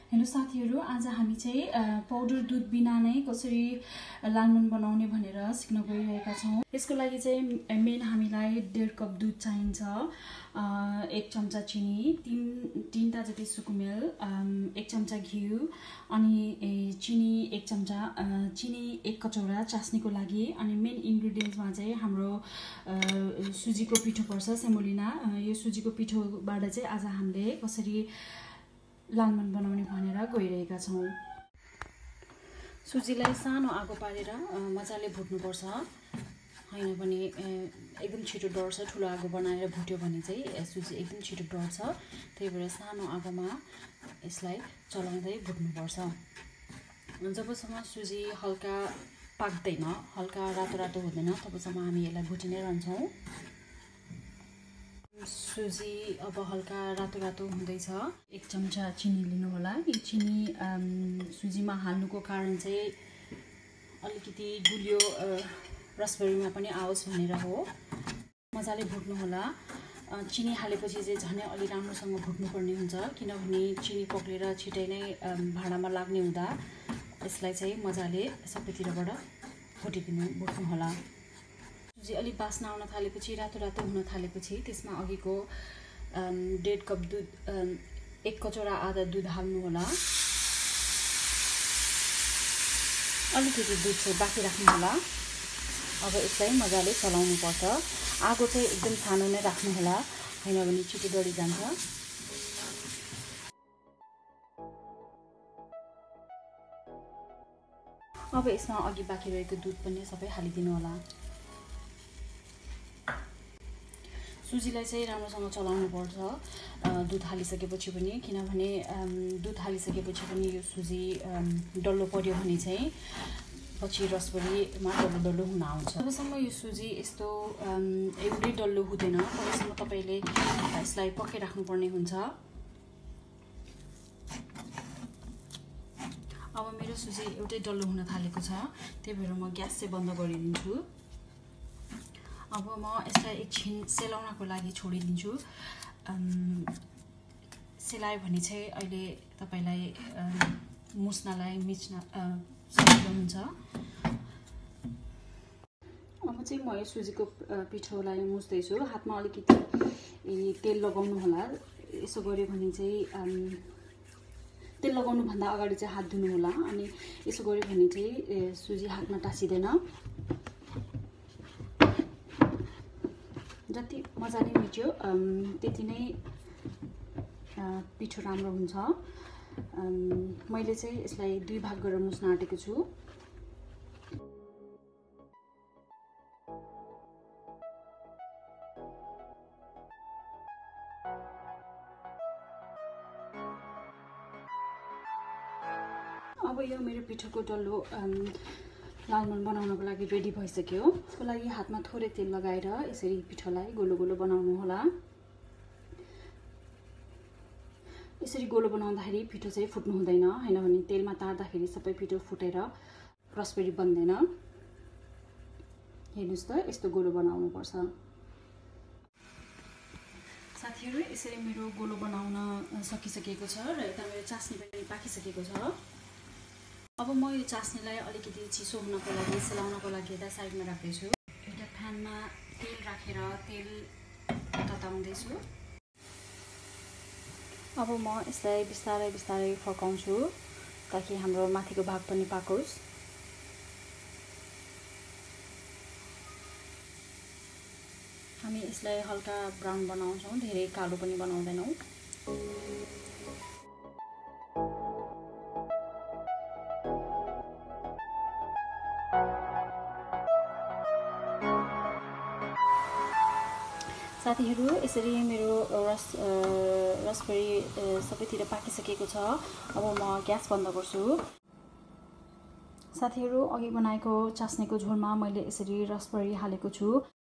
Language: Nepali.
हेलो साथीहरु, आज हामी चाहिँ पाउडर दुध बिना नै कसरी लालमोहन बनाउने भनेर सिक्न गइरहेका छौं। यसको लागि चाहिँ मेन हामीलाई 1.5 कप दुध चाहिन्छ, 1 चम्चा चिनी, 3टा जति सुकुमेल, 1 चम्चा घिउ अनि चिनी 1 चम्चा, चिनी 1 कचौरा चास्नीको लागि। अनि मेन इन्ग्रेडिएन्ट्समा चाहिँ हाम्रो सुजीको पिठो पर्छ, सेमोलिना। यो सुजीको पिठोबाट चाहिँ आज हामीले कसरी लालमोहन बनाउने भनेर गइरहेका छौं। सुजीलाई सानो आगो पारेर मजाले भुट्नुपर्छ, हैन भने एकदम छिटो डढ्छ। ठुलो आगो बनाएर भुट्यो भने चाहिँ सुजी एकदम छिटो डढ्छ। त्यही भएर सानो आगोमा यसलाई चलाउँदै भुट्नुपर्छ। जबसम्म सुजी हल्का पाक्दैन, हल्का रातो रातो हुँदैन, तबसम्म हामी यसलाई भुटि नै रहन्छौं। सुजी अब हल्का रातो रातो हुँदैछ। 1 चम्चा चिनी लिनु होला। यो चिनी सुजीमा हाल्नुको कारण चाहिँ अलिकति गुलियो रसभरीमा पनि आओस् भनेर हो। मजाले भुट्नु होला। चिनी हालेपछि चाहिँ झनै अलि राम्रोसँग भुट्नुपर्ने हुन्छ, किनभने चिनी पक्लेर छिटै नै भाँडामा लाग्ने हुँदा यसलाई चाहिँ मजाले सबैतिरबाट भुट्नु होला। सुजी अलि बास्ना आउन थालेपछि, रातो रातो हुन थालेपछि त्यसमा अघिको 1.5 कप दुध, 1 कचौरा आधा दुध हाल्नु होला। अलिकति दुध चाहिँ बाँकी राख्नु होला। अब यसलाई मजाले चलाउनु पर्छ। आगो चाहिँ एकदम सानो नै राख्नु होला, हैन भने छिटो डढी जान्छ। अब यसमा अघि बाँकी रहेको दुध पनि सबै हालिदिनु होला। सुजीलाई चाहिँ राम्रोसँग चलाउनु पर्छ दुध हालिसकेपछि पनि, किनभने दुध हालिसकेपछि पनि यो सुजी डल्लो पर्यो भने चाहिँ पछि रसभरीमा डल्लो हुन आउँछ। जबसम्म यो सुजी यस्तो एउटै डल्लो हुँदैन तबसम्म तपाईले यसलाई पकाइराख्नुपर्ने हुन्छ। अब मेरो सुजी एउटै डल्लो हुन थालेको छ, त्यही भएर म ग्यास चाहिँ बन्द गरिदिन्छु। अब म यसलाई एकछिन सेलाउनको लागि छोडिदिन्छु। सेलायो भने चाहिँ अहिले तपाईलाई मुस्नलाई सजिलो हुन्छ। अब चाहिँ म यो सुजीको पिठोलाई मुस्दैछु। हातमा अलिकति तेल लगाउनु होला। यसो गर्यो भने चाहिँ तेल लगाउनु भन्दा अगाडि चाहिँ हात धुनु होला। अनि यसो गर्यो भने चाहिँ सुजी हातमा टाँसिदैन। जति मजाले मिच्यो त्यति नै पिठो राम्रो हुन्छ। मैले चाहिँ यसलाई 2 भाग गरेर मुस्न आँटेको छु। अब यो मेरो पिठोको डल्लो लालमोहन बनाउनको लागि रेडी भइसक्यो। यसको लागि हातमा थोरै तेल लगाएर यसरी पिठोलाई गोलो गोलो बनाउनु होला। यसरी गोलो बनाउँदाखेरि पिठो चाहिँ फुट्नु हुँदैन, हैन भने तेलमा तार्दाखेरि सबै पिठो फुटेर रसभरी बन्दैन। हेर्नुस् त, यस्तो गोलो बनाउनु पर्छ। साथीहरु, यसरी मेरो गोलो बनाउन सकिसकेको छ र यता मेरो चास्नी पनि पाकिसकेको छ। अब म यो चास्नीलाई अलिकति चिसो हुनको लागि, सेलाउनको लागि यता साइडमा राख्दैछु। एउटा प्यानमा तेल राखेर तेल तताउँदैछु। अब म यसलाई बिस्तारै बिस्तारै फकाउँछु ताकि हाम्रो माथिको भाग पनि पाकोस्। हामी यसलाई हल्का ब्राउन बनाउँछौं, धेरै कालो पनि बनाउँदैनौं। साथीहरु, यसरी मेरो रसभरी सबैतिर पाकिसकेको छ। अब म ग्यास बन्द गर्छु। साथीहरु, अघि बनाएको चास्नीको झोलमा मैले यसरी रसभरी हालेको छु।